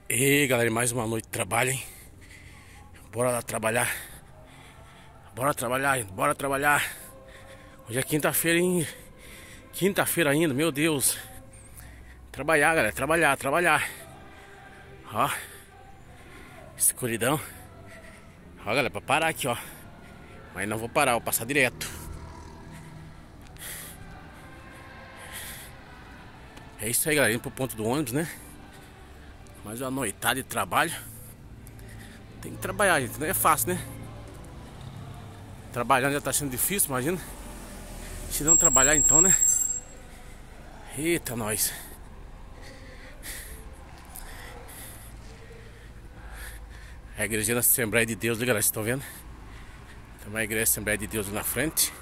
E galera, mais uma noite de trabalho, hein? Bora lá trabalhar. Bora trabalhar, gente. Bora trabalhar. Hoje é quinta-feira, hein? Quinta-feira ainda, meu Deus. Trabalhar, galera, trabalhar. Ó, escuridão. Ó, galera, pra parar aqui, ó. Mas não vou parar, vou passar direto. É isso aí, galera, indo pro ponto do ônibus, né? Mais uma noitada de trabalho. Tem que trabalhar, gente, não é fácil, né? Trabalhando já tá sendo difícil, imagina. Se não trabalhar então, né? Eita, nós. É a igreja da Assembleia de Deus, galera, vocês estão vendo? Tem uma igreja da Assembleia de Deus ali na frente.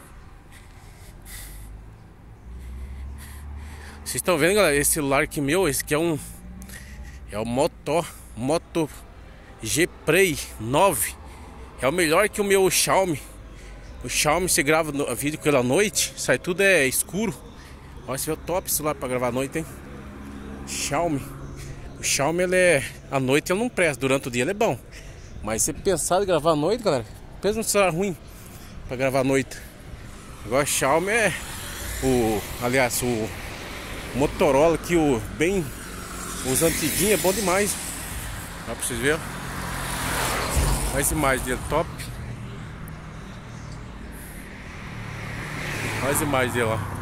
Vocês estão vendo, galera, esse celular aqui meu, esse aqui é o Moto G Play 9. É o melhor que o meu Xiaomi. O Xiaomi você grava vídeo com ele à noite, sai tudo escuro. Olha, esse é o top celular pra gravar à noite, hein? Xiaomi. O Xiaomi, ele à noite ele não presta, durante o dia ele é bom. Mas se pensar em gravar à noite, galera, pensa num celular ruim pra gravar à noite. Agora o Xiaomi aliás, o Motorola aqui, os antiguinhos, é bom demais. Dá pra vocês verem. Olha essa imagem dele, top. Olha as imagens dele, ó.